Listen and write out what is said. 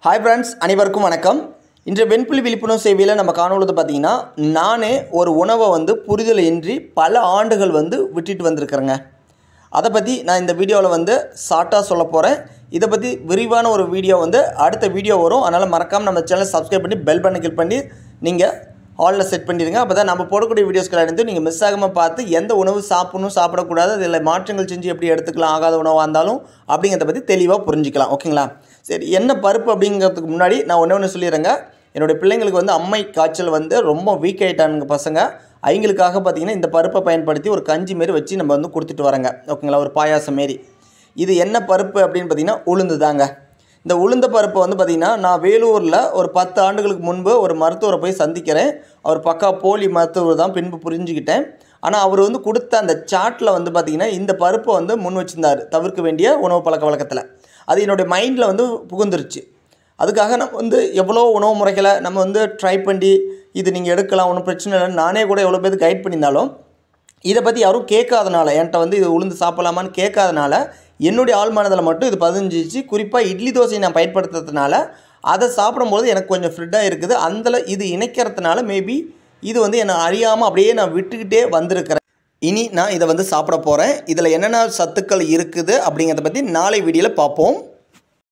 Hi friends, அனைவருக்கும் வணக்கம். இன்று வெண்புலி விழிப்புணர்வு சேவையில் நம்ம காணொழுது பார்த்திங்கன்னா, நானே ஒரு உணவை புரிதல் இன்றி பல ஆண்டுகள் விட்டுட்டு வந்திருக்கிறேங்க. அதை பற்றி நான் இந்த வீடியோவில் ஷார்ட்டாக சொல்ல போகிறேன். இதை பற்றி விரிவான ஒரு வீடியோ அடுத்த வீடியோ வரும். அதனால் மறக்காமல் நம்ம சேனலை சப்ஸ்கிரைப் பண்ணி பெல் பட்டனை கிளிக் பண்ணி நீங்கள் ஆலில் செட் பண்ணிடுங்க. அப்போ தான் நம்ம போடக்கூடிய வீடியோஸ்கள் அனைத்தும் நீங்கள் மிஸ் ஆகாமல் பார்த்து எந்த உணவு சாப்பிடணும் சாப்பிடக்கூடாது, அதில் மாற்றங்கள் செஞ்சு எப்படி எடுத்துக்கலாம், ஆகாத உணவாக இருந்தாலும் அப்படிங்கிறத பற்றி தெளிவாக புரிஞ்சிக்கலாம். ஓகேங்களா? சரி, என்ன பருப்பு அப்படிங்கிறதுக்கு முன்னாடி நான் ஒன்று சொல்லிடுறேங்க. என்னுடைய பிள்ளைங்களுக்கு அம்மை காய்ச்சல் ரொம்ப வீக் ஆகிட்டானுங்க பசங்க. அவங்களுக்காக பார்த்திங்கன்னா இந்த பருப்பை பயன்படுத்தி ஒரு கஞ்சி மாரி வச்சு நம்ம கொடுத்துட்டு வரேங்க. ஓகேங்களா? ஒரு பாயாசம் மாரி. இது என்ன பருப்பு அப்படின்னு பார்த்திங்கன்னா உளுந்து தாங்க. இந்த உளுந்த பருப்பை பார்த்திங்கன்னா நான் வேலூரில் ஒரு 10 ஆண்டுகளுக்கு முன்பு ஒரு மருத்துவரை போய் சந்திக்கிறேன். அவர் பக்கா போலி மருத்துவர் தான், பின்பு புரிஞ்சுக்கிட்டேன். ஆனால் அவர் கொடுத்த அந்த சாட்டில் பார்த்திங்கன்னா இந்த பருப்பை முன் வச்சுருந்தார், தவிர்க்க வேண்டிய உணவு பழக்க வழக்கத்தில். அது என்னுடைய மைண்டில் புகுந்துருச்சு. அதுக்காக நம்ம எவ்வளோ உணவு முறைகளை நம்ம ட்ரை பண்ணி இது நீங்கள் எடுக்கலாம், ஒன்றும் பிரச்சனை இல்லைன்னு நானே கூட எவ்வளோ பேர் கைட் பண்ணியிருந்தாலும் இதை பற்றி யாரும் கேட்காதனால, என்கிட்ட இது உளுந்து சாப்பிடலாமான்னு கேட்காதனால என்னுடைய ஆழ்மனதில் மட்டும் இது பதிஞ்சிச்சு. குறிப்பாக இட்லி தோசையை நான் பயன்படுத்துறதுனால அதை சாப்பிடும்போது எனக்கு கொஞ்சம் ஃப்ரிட்டாக இருக்குது. அதில் இது இணைக்கிறதுனால மேபி இது என்னை அறியாமல் அப்படியே நான் விட்டுக்கிட்டே வந்திருக்கிறேன். இனி நான் இதை சாப்பிட போகிறேன். இதில் என்னென்ன சத்துக்கள் இருக்குது அப்படிங்கிறத பற்றி நாளை வீடியோவில் பார்ப்போம்.